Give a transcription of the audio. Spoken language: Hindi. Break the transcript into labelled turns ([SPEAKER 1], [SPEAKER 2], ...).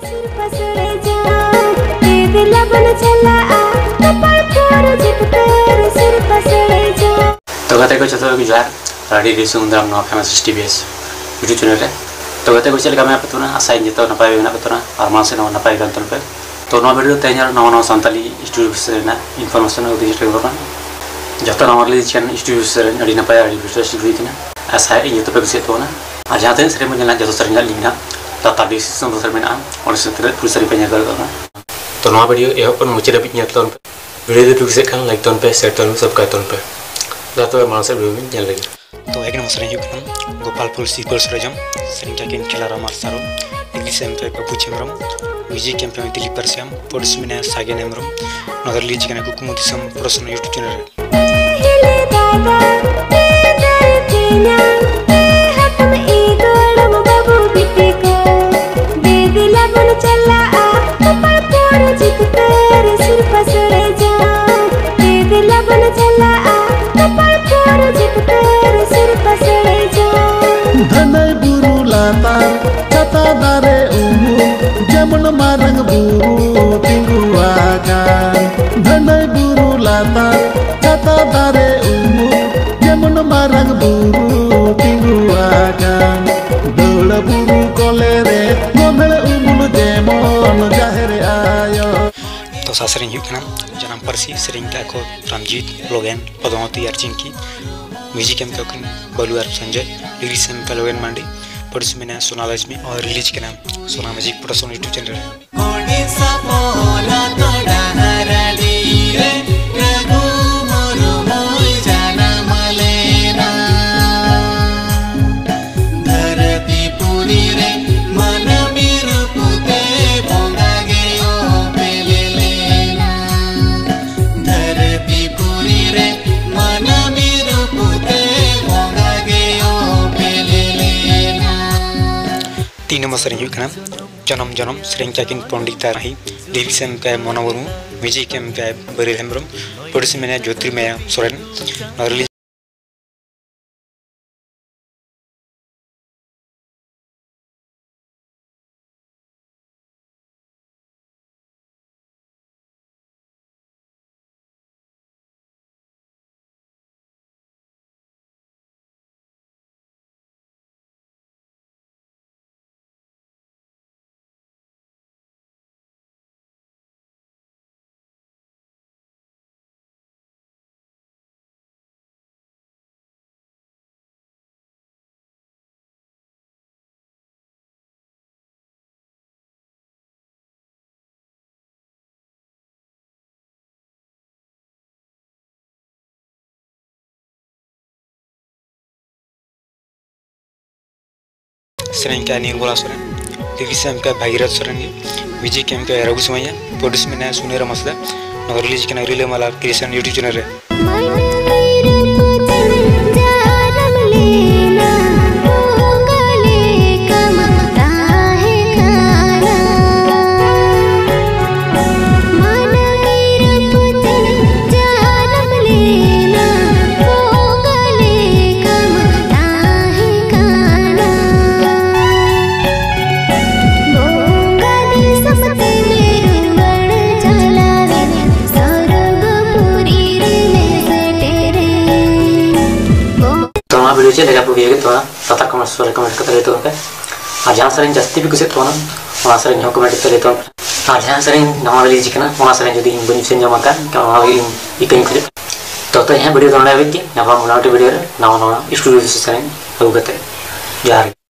[SPEAKER 1] तो गते को चतो की जार राडी दिसुंदरम नो फेमस टीवीएस यूट्यूब चैनल रे तो गते को चले का पतुना आसाई जतो नपाय ना पतुना और मासे नो नपाय गंतन पे तो नो वीडियो ते냐 नो संताली स्टूडियो से ना इन्फॉर्मेशन उदी जटे गरना जतो नॉर्मली चैनल स्टूडियो से अडी नपाय अडी वीडियो स्टूडियो किना आसाई जतो पे से तो ना आज जाते सरे मन जतो सरे लिंगना तता डिस्क्रिप्शन सरे मेना और से पूरी सरे पे नगर करना तो नो वीडियो ए अपन मुचे दबित nyatton वीडियो दे से kan लाइक तोन पे शेयर तोन सब्सक्राइब तोन पे जातो मानसे वीडियो nyal lagi तो एक नंबर सरे युकन गोपालपुर सीकर सरजम सरिंका केन खेला रामार सारो इंग्लिश एम पे पपु चेमरम म्यूजिक कैंपेन दिलीप परसियम पोर्ट्स मिना सागे नेमरम नगर लीज कना कुकुमुदिसम प्रश्न YouTube channel
[SPEAKER 2] Dare umum jamun marang buru tingguakan Dhanai buru latar kata dare umum jamun marang buru tingguakan Dola buru kolere ngomel umul demon jahere ayo
[SPEAKER 1] तो सासरिंग युकना जनम परसी सरिंका को रामजीत लोगन पदमती अर्चिंकी म्यूजिक एम ककन बलु अर संजय लिरिक्स एम कलोगन मांडी प्रोड्यूस में सोना लक्ष्मी और रिलीज के नाम Sona music production YouTube channel तीन नंबर सरिंग हुकना जनम जनम सरिंका किन पंडिता रही लिरिक्स एम का मनोवरु म्यूजिक एम का बरी हेम्ब्रम प्रोड्यूस में ज्योतिर्मय सोरेन और रिलीज सरिंका निर्मला सोरेन लिरिक्स एम का भागीरथ सोरेन म्यूजिक एम का रघु सुमैया प्रोड्यूस में सुनेरा मसला नगर रिलीज के रिले माला क्रिएशन यूट्यूब चैनल रे वीडियो चले आप तो तथा कमेंट करते तो और जहाँ सर जास्ती भी कुछ तो सर कमेंट करते तो और जहाँ सर नवा रिलीज करना सर जो बी से जमा इकनी तो यहाँ वीडियो तो मुनाटी वीडियो नवा नवा स्टूडियो से सर अगुते जहाँ